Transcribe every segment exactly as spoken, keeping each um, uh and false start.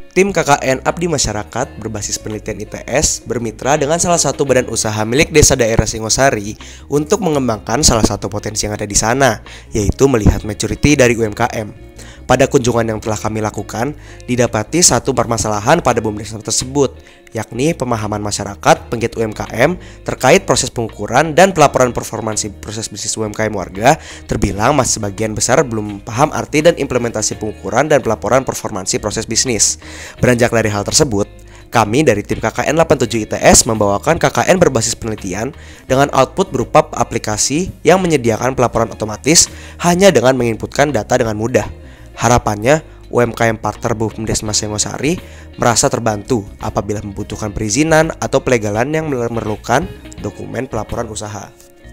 Tim K K N Abdi Masyarakat berbasis penelitian I T S bermitra dengan salah satu badan usaha milik Desa Daerah Singosari untuk mengembangkan salah satu potensi yang ada di sana, yaitu melihat maturity dari U M K M. Pada kunjungan yang telah kami lakukan, didapati satu permasalahan pada BUMDesma tersebut, yakni pemahaman masyarakat penggiat U M K M terkait proses pengukuran dan pelaporan performansi proses bisnis U M K M warga, terbilang masih sebagian besar belum paham arti dan implementasi pengukuran dan pelaporan performansi proses bisnis. Beranjak dari hal tersebut, kami dari tim K K N delapan puluh tujuh I T S membawakan K K N berbasis penelitian dengan output berupa aplikasi yang menyediakan pelaporan otomatis hanya dengan menginputkan data dengan mudah. Harapannya, U M K M partner BUMDesma Singosari merasa terbantu apabila membutuhkan perizinan atau pelegalan yang memerlukan dokumen pelaporan usaha.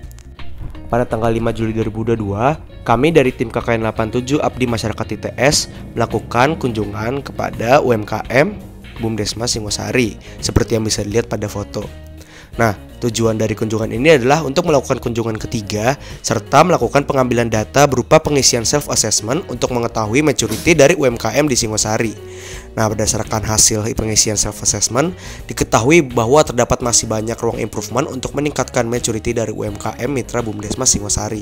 Pada tanggal lima Juli dua ribu dua puluh dua, kami dari tim K K N delapan puluh tujuh Abdi Masyarakat I T S melakukan kunjungan kepada U M K M BUMDesma Singosari, seperti yang bisa dilihat pada foto. Nah, tujuan dari kunjungan ini adalah untuk melakukan kunjungan ketiga serta melakukan pengambilan data berupa pengisian self-assessment untuk mengetahui maturity dari U M K M di Singosari. Nah, berdasarkan hasil pengisian self-assessment, diketahui bahwa terdapat masih banyak ruang improvement untuk meningkatkan maturity dari U M K M mitra BUMDesma Singosari.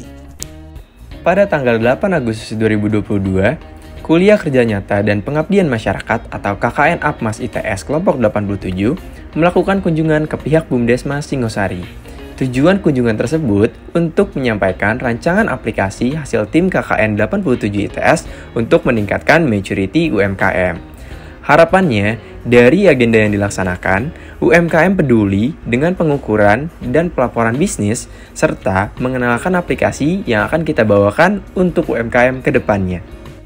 Pada tanggal delapan Agustus dua ribu dua puluh dua, Kuliah Kerja Nyata dan Pengabdian Masyarakat atau K K N Apmas I T S Kelompok delapan puluh tujuh melakukan kunjungan ke pihak BUMDesma Singosari. Tujuan kunjungan tersebut untuk menyampaikan rancangan aplikasi hasil tim K K N delapan puluh tujuh I T S untuk meningkatkan maturity U M K M. Harapannya, dari agenda yang dilaksanakan, U M K M peduli dengan pengukuran dan pelaporan bisnis, serta mengenalkan aplikasi yang akan kita bawakan untuk U M K M ke depannya.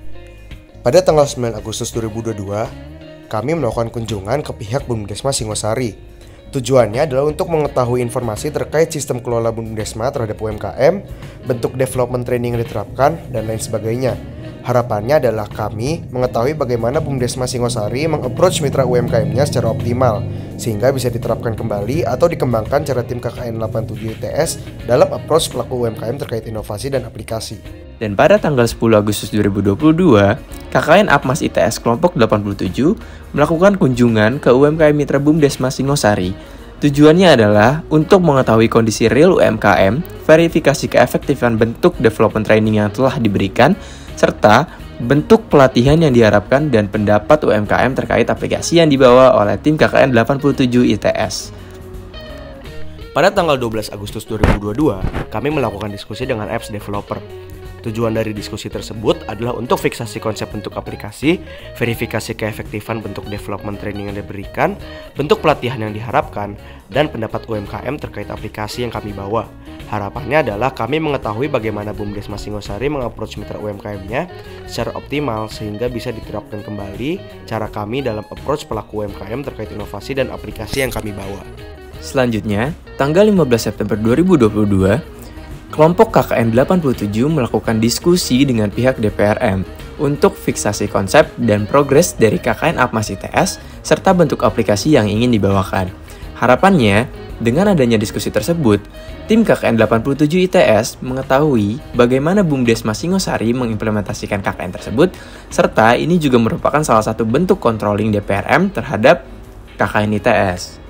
Pada tanggal sembilan Agustus dua ribu dua puluh dua, kami melakukan kunjungan ke pihak BUMDesma Singosari. Tujuannya adalah untuk mengetahui informasi terkait sistem kelola BUMDesma terhadap U M K M, bentuk development training yang diterapkan, dan lain sebagainya. Harapannya adalah kami mengetahui bagaimana BUMDesma Singosari meng-approach mitra U M K M-nya secara optimal, sehingga bisa diterapkan kembali atau dikembangkan cara tim K K N delapan puluh tujuh I T S dalam approach pelaku U M K M terkait inovasi dan aplikasi. Dan pada tanggal sepuluh Agustus dua ribu dua puluh dua, K K N Apmas I T S Kelompok delapan puluh tujuh melakukan kunjungan ke U M K M Mitra BUMDesma Singosari. Tujuannya adalah untuk mengetahui kondisi real U M K M, verifikasi keefektifan bentuk development training yang telah diberikan, serta bentuk pelatihan yang diharapkan dan pendapat U M K M terkait aplikasi yang dibawa oleh tim K K N delapan puluh tujuh I T S. Pada tanggal dua belas Agustus dua ribu dua puluh dua, kami melakukan diskusi dengan apps developer. Tujuan dari diskusi tersebut adalah untuk fiksasi konsep bentuk aplikasi, verifikasi keefektifan bentuk development training yang diberikan, bentuk pelatihan yang diharapkan, dan pendapat U M K M terkait aplikasi yang kami bawa. Harapannya adalah kami mengetahui bagaimana BUMDesma Singosari meng-approach mitra U M K M-nya secara optimal sehingga bisa diterapkan kembali cara kami dalam approach pelaku U M K M terkait inovasi dan aplikasi yang kami bawa. Selanjutnya, tanggal lima belas September dua ribu dua puluh dua, kelompok K K N delapan puluh tujuh melakukan diskusi dengan pihak D P R M untuk fiksasi konsep dan progres dari K K N Apmas I T S serta bentuk aplikasi yang ingin dibawakan. Harapannya, dengan adanya diskusi tersebut, tim K K N delapan puluh tujuh I T S mengetahui bagaimana BUMDesma Singosari mengimplementasikan K K N tersebut, serta ini juga merupakan salah satu bentuk controlling D P R M terhadap K K N I T S.